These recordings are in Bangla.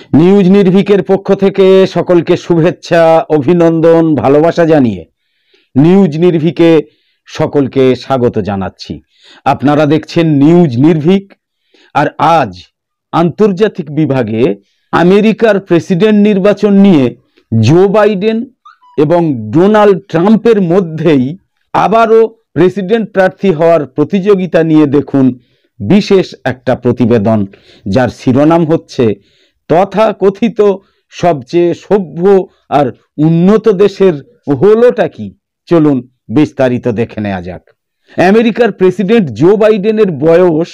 নিউজ নির্ভীকের পক্ষ থেকে সকলকে শুভেচ্ছা, অভিনন্দন, ভালোবাসা জানিয়ে নিউজ নির্ভীকে সকলকে স্বাগত জানাচ্ছি। আপনারা দেখছেন নিউজ নির্ভীক। আর আজ আন্তর্জাতিক বিভাগে আমেরিকার প্রেসিডেন্ট নির্বাচন নিয়ে জো বাইডেন এবং ডোনাল্ড ট্রাম্পের মধ্যেই আবারও প্রেসিডেন্ট প্রার্থী হওয়ার প্রতিযোগিতা নিয়ে দেখুন বিশেষ একটা প্রতিবেদন, যার শিরোনাম হচ্ছে তথাকথিত সবচেয়ে সভ্য আর উন্নত দেশের হলোটা কি। চলুন বিস্তারিত দেখে নেওয়া যাক। আমেরিকার প্রেসিডেন্ট জো বাইডেনের বয়স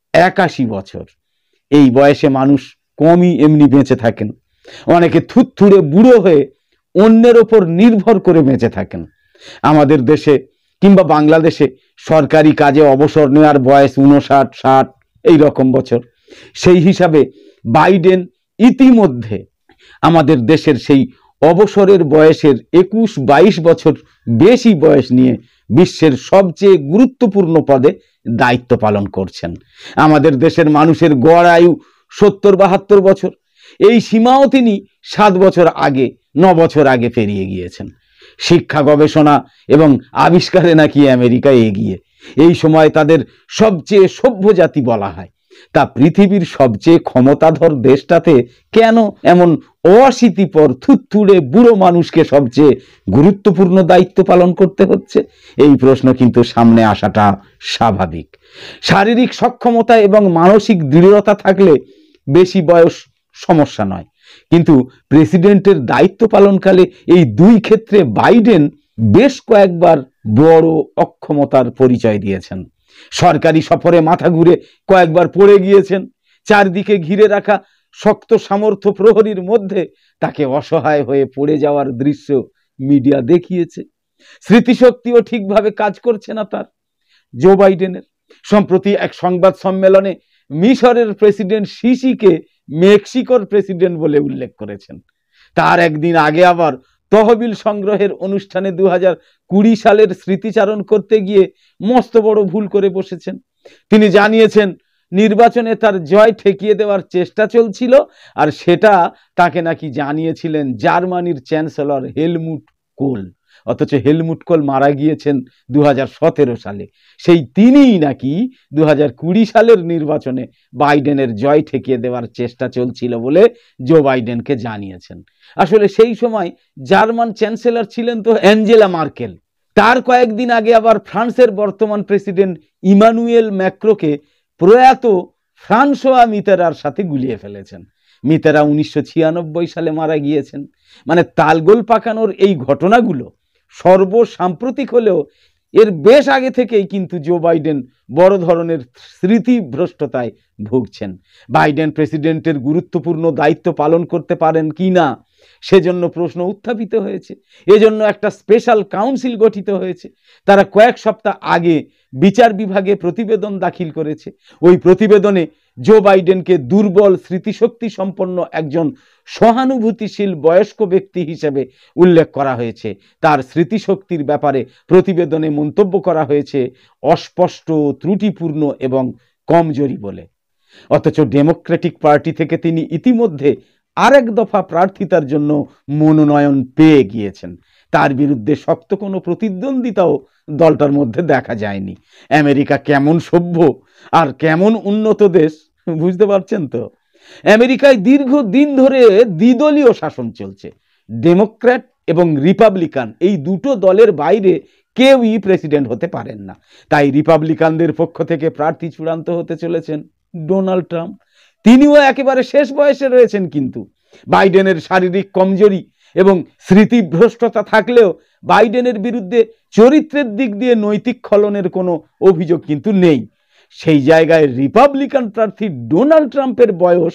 81 বছর। এই বয়সে মানুষ কমই এমনি বেঁচে থাকেন। অনেকে থুতথুড়ে বুড়ো হয়ে অন্যের ওপর নির্ভর করে বেঁচে থাকেন। আমাদের দেশে কিংবা বাংলাদেশে সরকারি কাজে অবসর নেওয়ার বয়স 59, 60 এই রকম বছর। সেই হিসাবে বাইডেন ইতিমধ্যে আমাদের দেশের সেই অবসরের বয়সের 21-22 বছর বেশি বয়স নিয়ে বিশ্বের সবচেয়ে গুরুত্বপূর্ণ পদে দায়িত্ব পালন করছেন। আমাদের দেশের মানুষের গড় আয়ু 70-72 বছর। এই সীমাও তিনি 7 বছর আগে, 9 বছর আগে পেরিয়ে গিয়েছেন। শিক্ষা, গবেষণা এবং আবিষ্কারে নাকি আমেরিকা এগিয়ে। এই সময় তাদের সবচেয়ে সভ্য জাতি বলা হয়। তা পৃথিবীর সবচেয়ে ক্ষমতাধর দেশটাতে কেন এমন অশীতিপর থুতথুড়ে বুড়ো মানুষকে সবচেয়ে গুরুত্বপূর্ণ দায়িত্ব পালন করতে হচ্ছে? এই প্রশ্ন কিন্তু সামনে আসাটা স্বাভাবিক। শারীরিক সক্ষমতা এবং মানসিক দৃঢ়তা থাকলে বেশি বয়স সমস্যা নয়, কিন্তু প্রেসিডেন্টের দায়িত্ব পালনকালে এই দুই ক্ষেত্রে বাইডেন বেশ কয়েকবার বড় অক্ষমতার পরিচয় দিয়েছেন। সরকারি সফরে মাথা ঘুরে কয়েকবার পড়ে গিয়েছেন। চারদিকে ঘিরে রাখা শক্ত সামর্থ্য প্রহরীর মধ্যে তাকে অসহায় হয়ে পড়ে যাওয়ার দৃশ্য মিডিয়া দেখিয়েছে। স্মৃতিশক্তিও ঠিকভাবে কাজ করছে না তার, জো বাইডেনের। সম্প্রতি এক সংবাদ সম্মেলনে মিশরের প্রেসিডেন্ট সিসিকে মেক্সিকোর প্রেসিডেন্ট বলে উল্লেখ করেছেন। তার একদিন আগে আবার তহবিল সংগ্রহের অনুষ্ঠানে 2020 সালের স্মৃতিচারণ করতে গিয়ে মস্ত বড় ভুল করে বসেছেন। তিনি জানিয়েছেন নির্বাচনে তার জয় ঠেকিয়ে দেওয়ার চেষ্টা চলছিল, আর সেটা তাকে নাকি জানিয়েছিলেন জার্মানির চ্যান্সেলর হেলমুট কোল। অথচ হেলমুট কোল মারা গিয়েছেন 2017 সালে। সেই তিনিই নাকি 2020 সালের নির্বাচনে বাইডেনের জয় ঠেকিয়ে দেওয়ার চেষ্টা চলছিল বলে জো বাইডেনকে জানিয়েছেন। আসলে সেই সময় জার্মান চ্যান্সেলর ছিলেন তো অ্যাঞ্জেলা মার্কেল। তার কয়েকদিন আগে আবার ফ্রান্সের বর্তমান প্রেসিডেন্ট ইমানুয়েল ম্যাক্রোকে প্রয়াত ফ্রান্সোয়া মিতেরার সাথে গুলিয়ে ফেলেছেন। মিতেরা 1996 সালে মারা গিয়েছেন। মানে তালগোল পাকানোর এই ঘটনাগুলো সর্বসাম্প্রতিক হলেও এর বেশ আগে থেকেই কিন্তু জো বাইডেন বড় ধরনের স্মৃতিভ্রষ্টতায় ভুগছেন। বাইডেন প্রেসিডেন্টের গুরুত্বপূর্ণ দায়িত্ব পালন করতে পারেন কি না সেজন্য প্রশ্ন উত্থাপিত হয়েছে। এজন্য একটা স্পেশাল কাউন্সিল গঠিত হয়েছে। তারা কয়েক সপ্তাহ আগে বিচার বিভাগে প্রতিবেদন দাখিল করেছে। ওই প্রতিবেদনে জো বাইডেনকে দুর্বল স্মৃতিশক্তি সম্পন্ন একজন সহানুভূতিশীল বয়স্ক ব্যক্তি হিসেবে উল্লেখ করা হয়েছে। তার স্মৃতিশক্তির ব্যাপারে প্রতিবেদনে মন্তব্য করা হয়েছে অস্পষ্ট, ত্রুটিপূর্ণ এবং কমজোরি বলে। অথচ ডেমোক্রেটিক পার্টি থেকে তিনি ইতিমধ্যে আরেক দফা প্রার্থিতার জন্য মনোনয়ন পেয়ে গিয়েছেন। তার বিরুদ্ধে শক্ত কোনো প্রতিদ্বন্দ্বিতাও দলটার মধ্যে দেখা যায়নি। আমেরিকা কেমন সভ্য আর কেমন উন্নত দেশ বুঝতে পারছেন তো? আমেরিকায় দীর্ঘদিন ধরে দ্বিদলীয় শাসন চলছে। ডেমোক্র্যাট এবং রিপাবলিকান এই দুটো দলের বাইরে কেউই প্রেসিডেন্ট হতে পারেন না। তাই রিপাবলিকানদের পক্ষ থেকে প্রার্থী চূড়ান্ত হতে চলেছেন ডোনাল্ড ট্রাম্প। তিনিও একেবারে শেষ বয়সে রয়েছেন, কিন্তু বাইডেনের শারীরিক কমজোরি এবং স্মৃতিভ্রষ্টতা থাকলেও বাইডেনের বিরুদ্ধে চরিত্রের দিক দিয়ে নৈতিক খলনের কোনো অভিযোগ কিন্তু নেই। সেই জায়গায় রিপাবলিকান প্রার্থী ডোনাল্ড ট্রাম্পের বয়স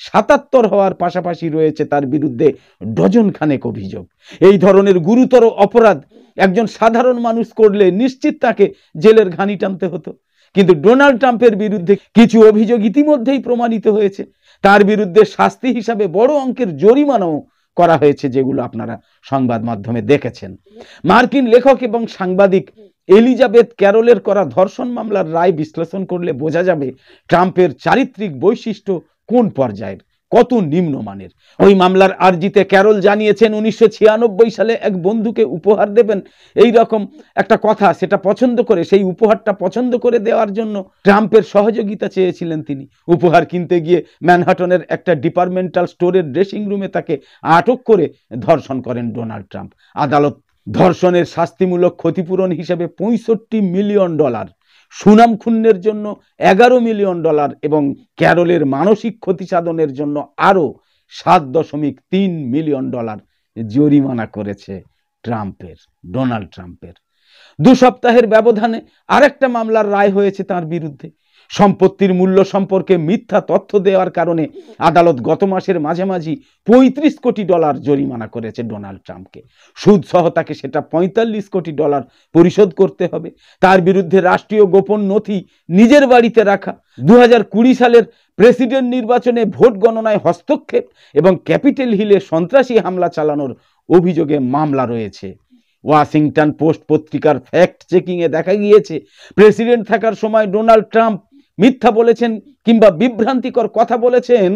77 হওয়ার পাশাপাশি রয়েছে তার বিরুদ্ধে ডজন খানেক অভিযোগ। এই ধরনের গুরুতর অপরাধ একজন সাধারণ মানুষ করলে নিশ্চিত তাকে জেলের ঘানি টানতে হতো। কিন্তু ডোনাল্ড ট্রাম্পের বিরুদ্ধে কিছু অভিযোগ ইতিমধ্যেই প্রমাণিত হয়েছে। তার বিরুদ্ধে শাস্তি হিসাবে বড় অঙ্কের জরিমানাও করা হয়েছে, যেগুলো আপনারা সংবাদ মাধ্যমে দেখেছেন। মার্কিন লেখক এবং সাংবাদিক এলিজাবেথ ক্যারলের করা ধর্ষণ মামলার রায় বিশ্লেষণ করলে বোঝা যাবে ট্রাম্পের চারিত্রিক বৈশিষ্ট্য কোন পর্যায়ের। কত নিম্নমানের। ওই মামলার আর্জিতে ক্যারল জানিয়েছেন 1996 সালে এক বন্ধুকে উপহার দেবেন এই রকম একটা কথা, সেটা পছন্দ করে, সেই উপহারটা পছন্দ করে দেওয়ার জন্য ট্রাম্পের সহযোগিতা চেয়েছিলেন তিনি। উপহার কিনতে গিয়ে ম্যানহাটনের একটা ডিপার্টমেন্টাল স্টোরের ড্রেসিং রুমে তাকে আটক করে ধর্ষণ করেন ডোনাল্ড ট্রাম্প। আদালত ধর্ষণের শাস্তিমূলক ক্ষতিপূরণ হিসেবে $65 মিলিয়ন, সুনাম ক্ষুণ্ণের জন্য $11 মিলিয়ন এবং ক্যারলের মানসিক ক্ষতি সাধনের জন্য আরও $7.3 মিলিয়ন জরিমানা করেছে ডোনাল্ড ট্রাম্পের। 2 সপ্তাহের ব্যবধানে আরেকটা মামলার রায় হয়েছে তার বিরুদ্ধে। সম্পত্তির মূল্য সম্পর্কে মিথ্যা তথ্য দেওয়ার কারণে আদালত গত মাসের মাঝামাঝি $35 কোটি জরিমানা করেছে ডোনাল্ড ট্রাম্পকে। সুদ সহ তাকে সেটা $45 কোটি পরিশোধ করতে হবে। তার বিরুদ্ধে রাষ্ট্রীয় গোপন নথি নিজের বাড়িতে রাখা, 2020 সালের প্রেসিডেন্ট নির্বাচনে ভোট গণনায় হস্তক্ষেপ এবং ক্যাপিটল হিলে সন্ত্রাসী হামলা চালানোর অভিযোগে মামলা রয়েছে। ওয়াশিংটন পোস্ট পত্রিকার ফ্যাক্ট চেকিংয়ে দেখা গিয়েছে প্রেসিডেন্ট থাকার সময় ডোনাল্ড ট্রাম্প মিথ্যা বলেছেন কিংবা বিভ্রান্তিকর কথা বলেছেন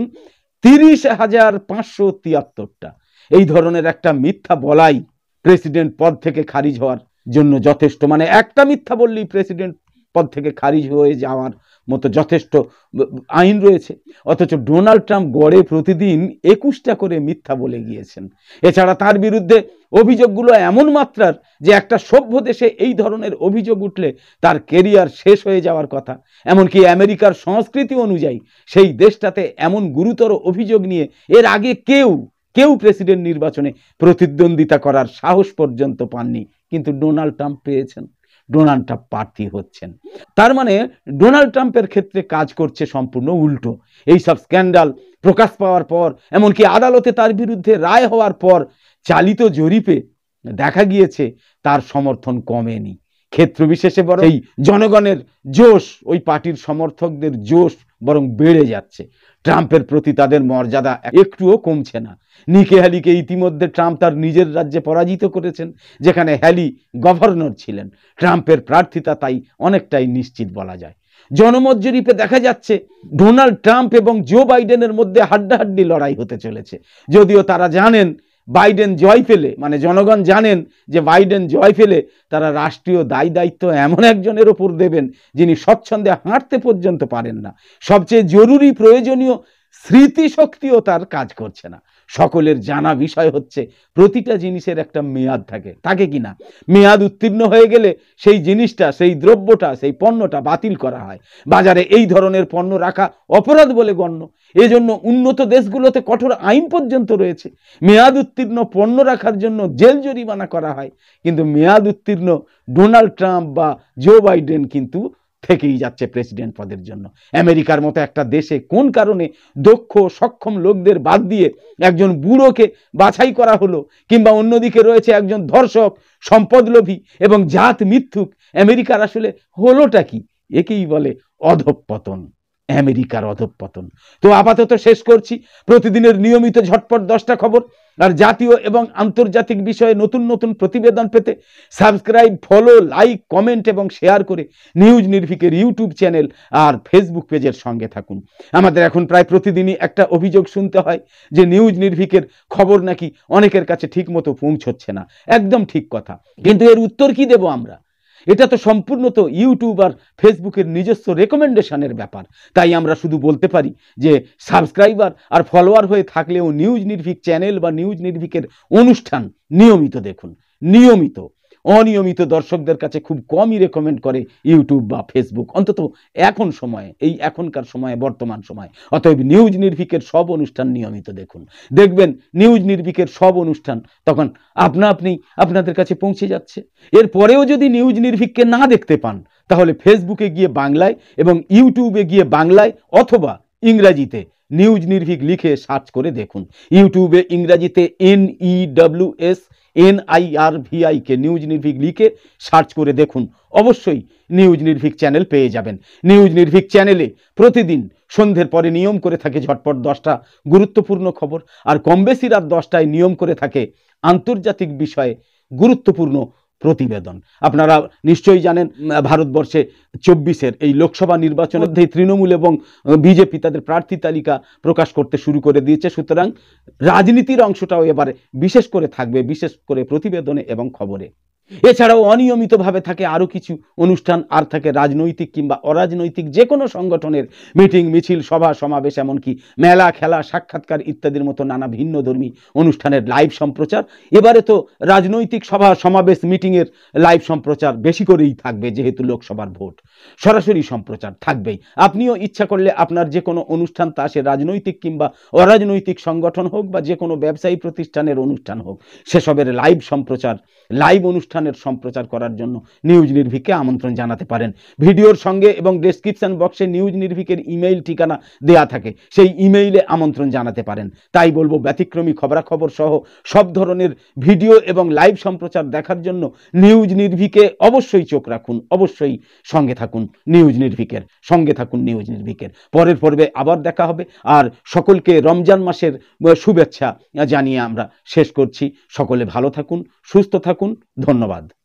30,573টা। এই ধরনের একটা মিথ্যা বলাই প্রেসিডেন্ট পদ থেকে খারিজ হওয়ার জন্য যথেষ্ট। মানে একটা মিথ্যা বললেই প্রেসিডেন্ট পদ থেকে খারিজ হয়ে যাওয়ার মতো যথেষ্ট আইন রয়েছে। অথচ ডোনাল্ড ট্রাম্প গড়ে প্রতিদিন 21টা করে মিথ্যা বলে গিয়েছেন। এছাড়া তার বিরুদ্ধে অভিযোগগুলো এমন মাত্রার যে একটা সভ্য দেশে এই ধরনের অভিযোগ উঠলে তার কেরিয়ার শেষ হয়ে যাওয়ার কথা। এমনকি আমেরিকার সংস্কৃতি অনুযায়ী সেই দেশটাতে এমন গুরুতর অভিযোগ নিয়ে এর আগে কেউ প্রেসিডেন্ট নির্বাচনে প্রতিদ্বন্দ্বিতা করার সাহস পর্যন্ত পাননি, কিন্তু ডোনাল্ড ট্রাম্প পেয়েছেন। ডোনাল্ড ট্রাম্প প্রার্থী হচ্ছেন। তার মানে ডোনাল্ড ট্রাম্পের ক্ষেত্রে কাজ করছে সম্পূর্ণ উল্টো। এই সব স্ক্যান্ডাল প্রকাশ পাওয়ার পর, এমনকি আদালতে তার বিরুদ্ধে রায় হওয়ার পর চালিত জরিপে দেখা গিয়েছে তার সমর্থন কমেনি, ক্ষেত্র বিশেষে বরং এই জনগণের জোশ, ওই পার্টির সমর্থকদের জোশ বরং বেড়ে যাচ্ছে। ট্রাম্পের প্রতি তাদের মর্যাদা একটুও কমছে না। নিকি হ্যালিকে ইতিমধ্যে ট্রাম্প তার নিজের রাজ্যে পরাজিত করেছেন, যেখানে হ্যালি গভর্নর ছিলেন। ট্রাম্পের প্রার্থিতা তাই অনেকটাই নিশ্চিত বলা যায়। জনমত জরিপে দেখা যাচ্ছে ডোনাল্ড ট্রাম্প এবং জো বাইডেনের মধ্যে হাড্ডাহাড্ডি লড়াই হতে চলেছে। যদিও তারা জানেন বাইডেন জয় পেলে, মানে জনগণ জানেন যে বাইডেন জয় পেলে তারা রাষ্ট্রীয় দায়িত্ব এমন একজনের ওপর দেবেন যিনি স্বচ্ছন্দে হাঁটতে পর্যন্ত পারেন না। সবচেয়ে জরুরি প্রয়োজনীয় স্মৃতিশক্তিও তার কাজ করছে না। সকলের জানা বিষয় হচ্ছে প্রতিটা জিনিসের একটা মেয়াদ থাকে কিনা। মেয়াদ উত্তীর্ণ হয়ে গেলে সেই জিনিসটা, সেই দ্রব্যটা, সেই পণ্যটা বাতিল করা হয়। বাজারে এই ধরনের পণ্য রাখা অপরাধ বলে গণ্য। এজন্য উন্নত দেশগুলোতে কঠোর আইন পর্যন্ত রয়েছে। মেয়াদ উত্তীর্ণ পণ্য রাখার জন্য জেল জরিমানা করা হয়। কিন্তু মেয়াদ উত্তীর্ণ ডোনাল্ড ট্রাম্প বা জো বাইডেন কিন্তু থেকেই যাচ্ছে প্রেসিডেন্ট পদের জন্য। আমেরিকার মতো একটা দেশে কোন কারণে দক্ষ সক্ষম লোকদের বাদ দিয়ে একজন বুড়োকে বাছাই করা হলো? কিংবা অন্যদিকে রয়েছে একজন ধর্ষক, সম্পদলোভী এবং জাত মিথ্যুক। আমেরিকার আসলে হলোটা কি? একেই বলে অধঃপতন, আমেরিকার অধঃপতন। তো আপাতত শেষ করছি। প্রতিদিনের নিয়মিত ঝটপট 10টা খবর আর জাতীয় এবং আন্তর্জাতিক বিষয়ে নতুন নতুন প্রতিবেদন পেতে সাবস্ক্রাইব, ফলো, লাইক, কমেন্ট এবং শেয়ার করে নিউজ নির্ভীকের ইউটিউব চ্যানেল আর ফেসবুক পেজের সঙ্গে থাকুন। আমাদের এখন প্রায় প্রতিদিনই একটা অভিযোগ শুনতে হয় যে নিউজ নির্ভীকের খবর নাকি অনেকের কাছে ঠিক মতো পৌঁছচ্ছে না। একদম ঠিক কথা, কিন্তু এর উত্তর কি দেব আমরা? এটা তো সম্পূর্ণ তো ইউটিউব আর ফেসবুকের নিজস্ব রেকমেন্ডেশনের ব্যাপার। তাই আমরা শুধু বলতে পারি যে সাবস্ক্রাইবার আর ফলোয়ার হয়ে থাকলেও নিউজ নির্ভীক চ্যানেল বা নিউজ নির্ভীকের অনুষ্ঠান নিয়মিত দেখুন। নিয়মিত, অনিয়মিত দর্শকদের কাছে খুব কমই রেকমেন্ড করে ইউটিউব বা ফেসবুক, অন্তত এখন সময়ে, এই এখনকার সময়ে, বর্তমান সময়ে। অতএব নিউজ নির্ভীকের সব অনুষ্ঠান নিয়মিত দেখুন। দেখবেন নিউজ নির্ভীকের সব অনুষ্ঠান তখন আপনি আপনাদের কাছে পৌঁছে যাচ্ছে। এরপরেও যদি নিউজ নির্ভীককে না দেখতে পান, তাহলে ফেসবুকে গিয়ে বাংলায় এবং ইউটিউবে গিয়ে বাংলায় অথবা ইংরাজিতে নিউজ নির্ভীক লিখে সার্চ করে দেখুন। ইউটিউবে ইংরাজিতে NEWSNIRVI কে নিউজ নির্ভীক লিখে সার্চ করে দেখুন। অবশ্যই নিউজ নির্ভীক চ্যানেল পেয়ে যাবেন। নিউজ নির্ভীক চ্যানেলে প্রতিদিন সন্ধ্যের পরে নিয়ম করে থাকে ঝটপট 10টা গুরুত্বপূর্ণ খবর, আর কম বেশি রাত 10টায় নিয়ম করে থাকে আন্তর্জাতিক বিষয়ে গুরুত্বপূর্ণ প্রতিবেদন। আপনারা নিশ্চয়ই জানেন ভারতবর্ষে 24-এর এই লোকসভা নির্বাচনের মধ্যে তৃণমূল এবং বিজেপি তাদের প্রার্থী তালিকা প্রকাশ করতে শুরু করে দিয়েছে। সুতরাং রাজনীতির অংশটাও এবারে বিশেষ করে থাকবে, বিশেষ করে প্রতিবেদনে এবং খবরে। এছাড়াও অনিয়মিতভাবে থাকে আরও কিছু অনুষ্ঠান, আর থাকে রাজনৈতিক কিংবা অরাজনৈতিক যে কোনো সংগঠনের মিটিং, মিছিল, সভা, সমাবেশ, এমনকি মেলা, খেলা, সাক্ষাৎকার ইত্যাদির মতো নানা ভিন্নধর্মী অনুষ্ঠানের লাইভ সম্প্রচার। এবারে তো রাজনৈতিক সভা, সমাবেশ, মিটিংয়ের লাইভ সম্প্রচার বেশি করেই থাকবে, যেহেতু লোকসভার ভোট। সরাসরি সম্প্রচার থাকবেই। আপনিও ইচ্ছা করলে আপনার যে কোনো অনুষ্ঠান, তা সে রাজনৈতিক কিংবা অরাজনৈতিক সংগঠন হোক বা যে কোনো ব্যবসায়ী প্রতিষ্ঠানের অনুষ্ঠান হোক, সেসবের লাইভ সম্প্রচার, লাইভ অনুষ্ঠানের সম্প্রচার করার জন্য নিউজ নির্ভীককে আমন্ত্রণ জানাতে পারেন। ভিডিওর সঙ্গে এবং ডেসক্রিপশন বক্সে নিউজ নির্ভীকের ইমেইল ঠিকানা দেয়া থাকে, সেই ইমেইলে আমন্ত্রণ জানাতে পারেন। তাই বলবো, ব্যতিক্রমী খবরাখবর সহ সব ধরনের ভিডিও এবং লাইভ সম্প্রচার দেখার জন্য নিউজ নির্ভীকে অবশ্যই চোখ রাখুন, অবশ্যই সঙ্গে থাকুন নিউজ নির্ভীকের, সঙ্গে থাকুন নিউজ নির্ভীকের। পরের পর্বে আবার দেখা হবে। আর সকলকে রমজান মাসের শুভেচ্ছা জানিয়ে আমরা শেষ করছি। সকলে ভালো থাকুন, সুস্থ থাকুন। ধন্যবাদ।